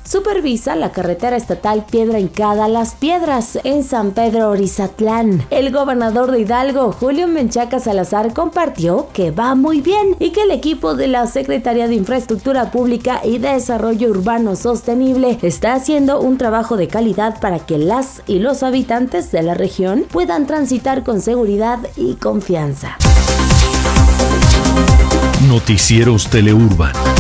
supervisa la carretera estatal Piedra Hincada Las Piedras en San Pedro Orizatlán. El gobernador de Hidalgo, Julio Menchaca Salazar, compartió que va muy bien y que el equipo de la Secretaría de Infraestructura Pública y Desarrollo Urbano Sostenible está haciendo un trabajo de calidad para que las y los habitantes de la región puedan transitar con seguridad y confianza. Noticieros Teleurban.